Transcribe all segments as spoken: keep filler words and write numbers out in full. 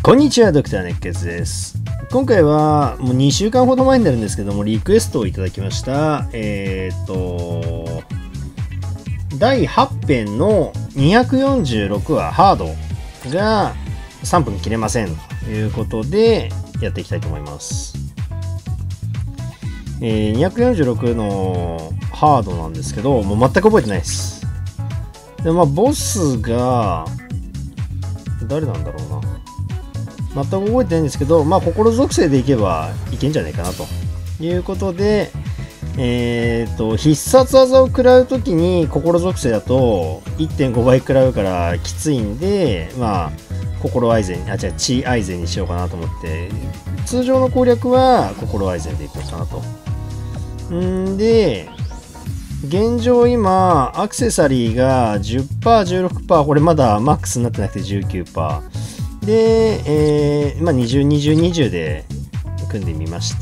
こんにちは、ドクター熱血です。今回はもうにしゅうかんほど前になるんですけども、リクエストをいただきました。えっと、だいはち編のにひゃくよんじゅうろくわハードがさんぷん切れませんということでやっていきたいと思います。えー、にひゃくよんじゅうろくのハードなんですけど、もう全く覚えてないです。で、まあ、ボスが、誰なんだろうな。全く覚えてないんですけど、まあ、心属性でいけばいけんじゃないかなということで、えーと、必殺技を食らうときに心属性だと いってんごばい食らうからきついんで、まあ、心愛禅、あ、違う、地愛禅にしようかなと思って、通常の攻略は心愛禅でいこうかなと。んで、現状今、アクセサリーが じゅっパーセント、じゅうろくパーセント、これまだマックスになってなくて じゅうきゅうパーセント。で、えー、まあ、にじゅう、にじゅう、にじゅうで組んでみました。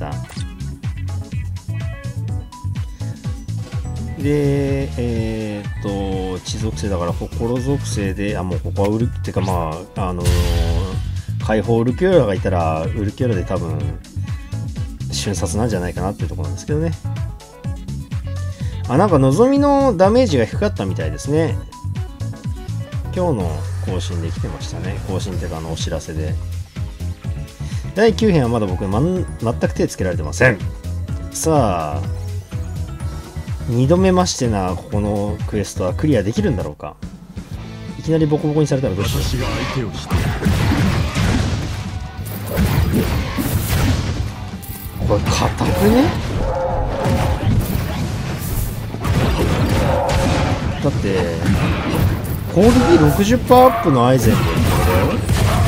で、えー、っと、地属性だから心属性で、あ、もうここはウル、っていうかまあ、あのー、解放ウルキューラがいたら、ウルキューラで多分、瞬殺なんじゃないかなっていうところなんですけどね。あ、なんか望みのダメージが低かったみたいですね。今日の更新で来てましたね。更新っていうかあのお知らせで。だいきゅう編はまだ僕、ま、全く手つけられてません。さあ、にどめましてな、ここのクエストはクリアできるんだろうか。いきなりボコボコにされたらどうしよう。これ硬くね？だって攻撃 ろくじゅっパーセント アップのアイゼンでこれだよ。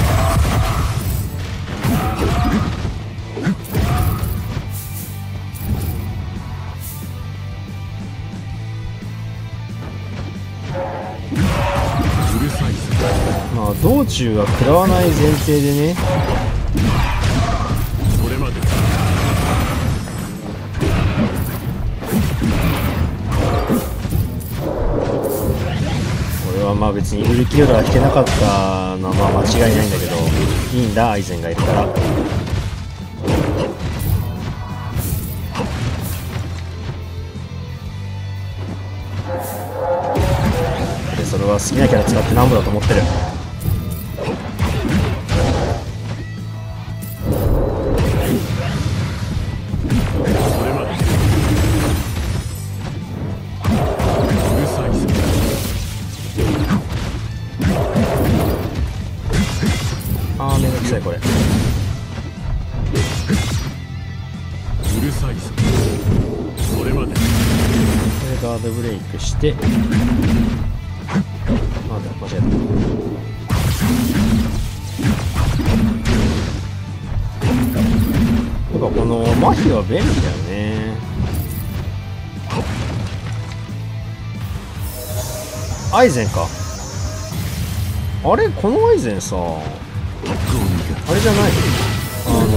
まあ道中は食らわない前提でね。まあ別にウルキューラは引けなかったのはまあ間違いないんだけど、いいんだアイゼンがいるから。でそれは好きなキャラ使ってなんぼだと思ってる。これうるさいぞ。それまでこれガードブレイクしてなんだ間違えた。やっぱこの麻痺は便利だよね。アイゼンか。あれこのアイゼンさあれじゃないの？あの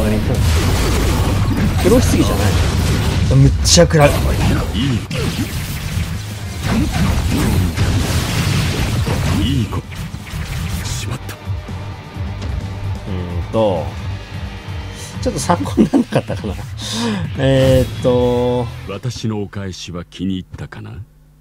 黒ひつぎじゃないの？むっちゃ食らう。いい子しまった。うーんとちょっと参考にならなかったかな。えーっと私のお返しは気に入ったかな。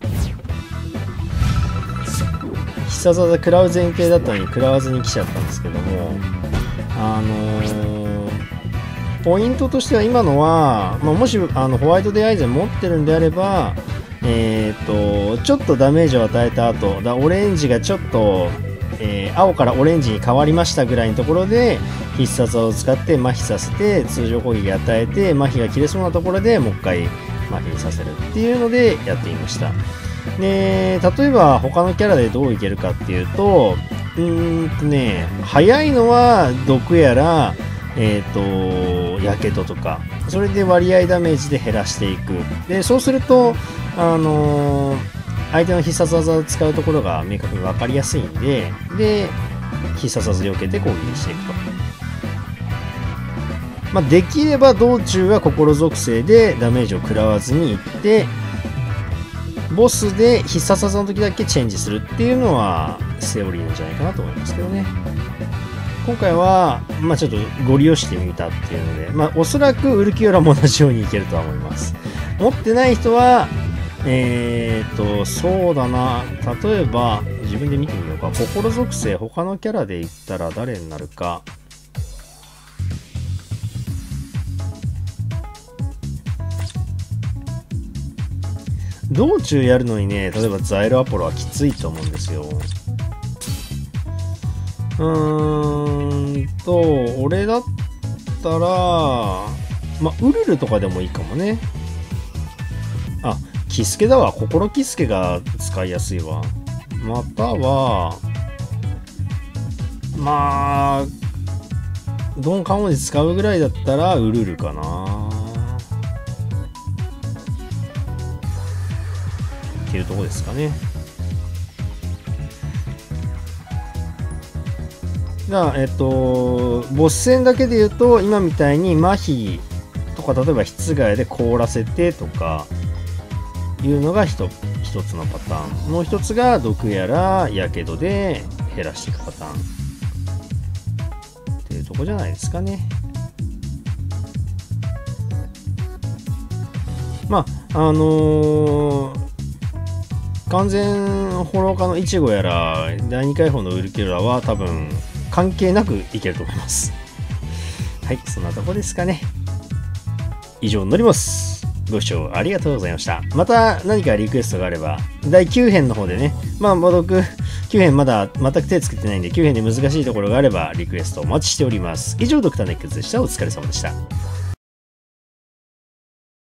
必殺技食らう前提だったのに食らわずに来ちゃったんですけども、あのー、ポイントとしては今のは、まあ、もしあのホワイトデーアイゼン持ってるんであれば、えー、とちょっとダメージを与えた後だ、オレンジがちょっと、えー、青からオレンジに変わりましたぐらいのところで必殺技を使って麻痺させて通常攻撃を与えて麻痺が切れそうなところでもう一回麻痺にさせるっていうのでやっていました。で例えば他のキャラでどういけるかっていうと、うーんとね、早いのは毒やら、えーと、やけどとか、それで割合ダメージで減らしていく。で、そうすると、あのー、相手の必殺技を使うところが明確に分かりやすいんで、で、必殺技で避けて攻撃していくと。まあ、できれば道中は心属性でダメージを食らわずにいって、ボスで必殺技の時だけチェンジするっていうのはセオリーなんじゃないかなと思いますけどね。 今回は、まあ、ちょっとご利用してみたっていうので、まあ、おそらくウルキオラも同じようにいけるとは思います。持ってない人は、えーと、そうだな、例えば、自分で見てみようか。心属性、他のキャラで言ったら誰になるか。道中やるのにね、例えばザイルアポロはきついと思うんですよ。うーんと、俺だったら、まあ、ウルルとかでもいいかもね。あ、キスケだわ。心キスケが使いやすいわ。または、まあ、ドンカモジ使うぐらいだったらウルルかな。っていうとこですかね。じゃあ、えっと、ボス戦だけで言うと、今みたいに麻痺とか、例えば室外で凍らせてとかいうのが一つのパターン。もう一つが毒やらやけどで減らしていくパターンっていうとこじゃないですかね。まあ、あのー、完全ホロ化のイチゴやらだいにかい砲のウルキュラは多分関係なくいけると思います。はい、そんなとこですかね。以上になります。ご視聴ありがとうございました。また何かリクエストがあればだいきゅう編の方でね、まあ僕きゅう編まだ全く手つけてないんできゅう編で難しいところがあればリクエストお待ちしております。以上ドクターネックスでした。お疲れ様でした。